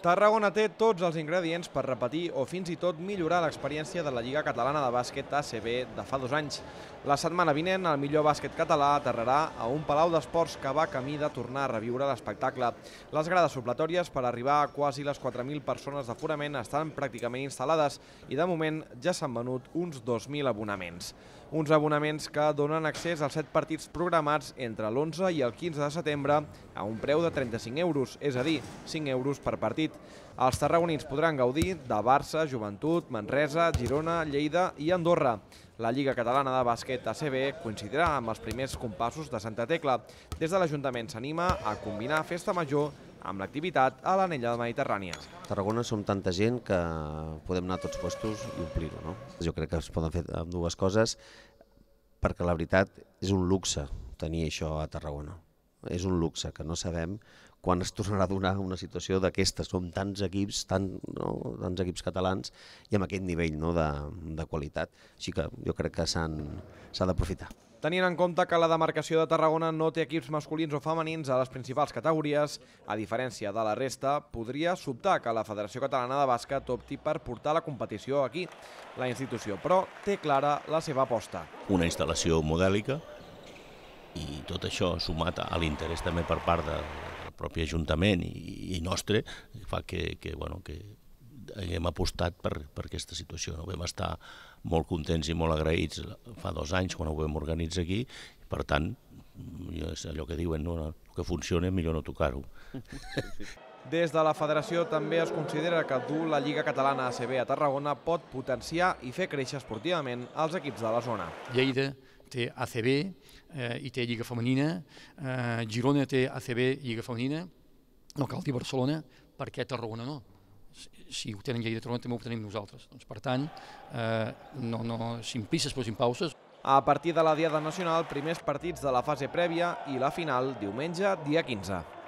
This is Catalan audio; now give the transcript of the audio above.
Tarragona té tots els ingredients per repetir o fins i tot millorar l'experiència de la Lliga Catalana de Bàsquet ACB de fa 2 anys. La setmana vinent, el millor bàsquet català aterrarà a un palau d'esports que va camí de tornar a reviure l'espectacle. Les grades supletòries per arribar a quasi les 4.000 persones d'aforament estan pràcticament instal·lades i de moment ja s'han venut uns 2.000 abonaments. Uns abonaments que donen accés als 7 partits programats entre l'11 i el 15 de setembre a un preu de 35 euros, és a dir, 5 euros per partit. Els tarragonins podran gaudir de Barça, Joventut, Manresa, Girona, Lleida i Andorra. La Lliga Catalana de Bàsquet ACB coincidirà amb els primers compassos de Santa Tecla. Des de l'Ajuntament s'anima a combinar festa major amb l'activitat a l'anella mediterrània. A Tarragona som tanta gent que podem anar a tots puestos i omplir-ho, no? Jo crec que es poden fer amb dues coses, perquè la veritat és un luxe tenir això a Tarragona. És un luxe que no sabem quan es tornarà a donar una situació d'aquestes. Som tants equips, tants equips catalans i amb aquest nivell de qualitat. Així que jo crec que s'ha d'aprofitar. Tenint en compte que la demarcació de Tarragona no té equips masculins o femenins a les principals categories, a diferència de la resta, podria sobtar que la Federació Catalana de Bàsquet opti per portar la competició aquí. La institució, però, té clara la seva aposta. Una instal·lació modèlica i tot això sumat a l'interès també per part del propi Ajuntament i nostre fa que haguem apostat per aquesta situació. Vam estar molt contents i molt agraïts fa 2 anys quan ho vam organitzar aquí. Per tant, és allò que diuen, el que funciona millor no tocar-ho. Des de la federació també es considera que dur la Lliga Catalana ACB a Tarragona pot potenciar i fer créixer esportivament els equips de la zona. Lleida té ACB i té Lliga Femenina, Girona té ACB i Lliga Femenina, no cal dir Barcelona, per què Tarragona no? Si ho tenen Lleida i Tarragona també ho tenim nosaltres. Per tant, sin prisses però sin pauses. A partir de la Diada Nacional, primers partits de la fase prèvia i la final diumenge, dia 15.